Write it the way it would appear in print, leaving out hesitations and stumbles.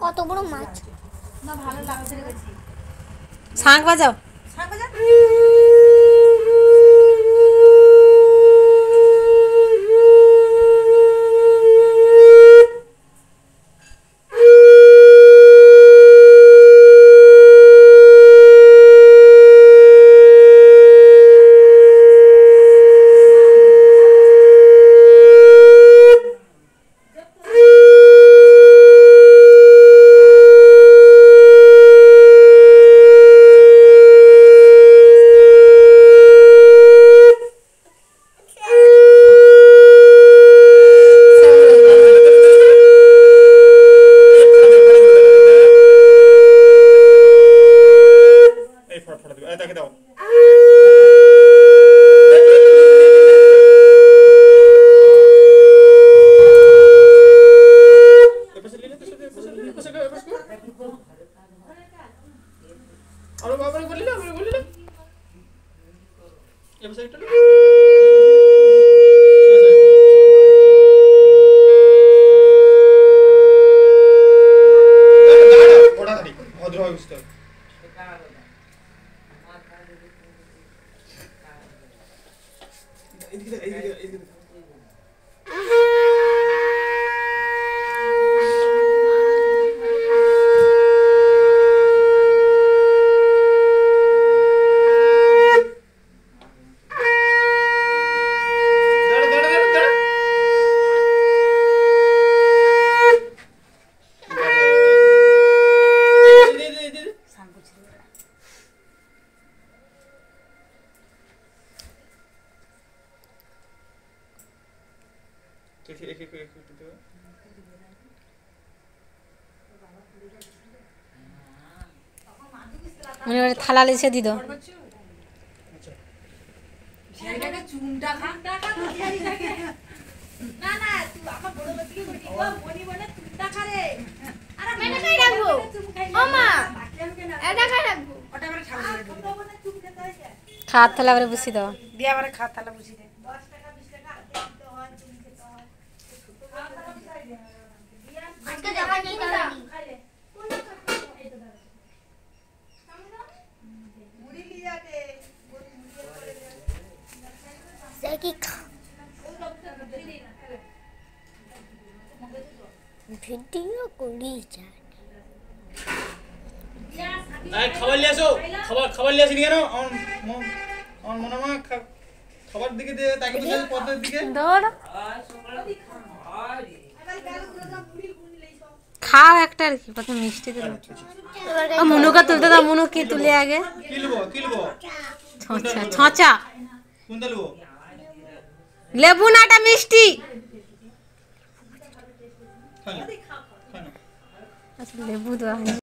কত বড় মাছ না ভালো লাগছে রে। শাঁখ বাজাও। শাঁখ বাজা। থালা লিছে দি দাও। চুনটা খা না না তুই আমার বড় বাচ্চাকে বলি ও মনি বলে চুনটা খা রে। আরে এটা খাই রাখবো ও মা এটা খাই রাখবো ওটা আমরা খাবো রে বলে চুন খেতে হয়। খাত থালা করে বসি দাও। দিয়া আমারে খাত থালা বসি দে 10 টাকা 20 টাকা দিতে হয় চুন খেতে হয়। আজকে দেখা নেই না খাইলে এই তো দাও মুড়ি লিয়া দে মুড়ি করে দে দেখি ভিডিও করি যায় খাবার নিয়ে আসো। খাবার নিয়ে আসি কেন? আমার মনে হয় খাবার দিকে তাকে পথের দিকে দৌড় খাও একটা আর কি প্রথম মিষ্টি দিল। মুনুকে তুলতে দাও। মুনু কি তুলে আগে কিলবো ছচা কোনটা নেবো? লেবু নাটা মিষ্টি। আচ্ছা লেবু দেওয়া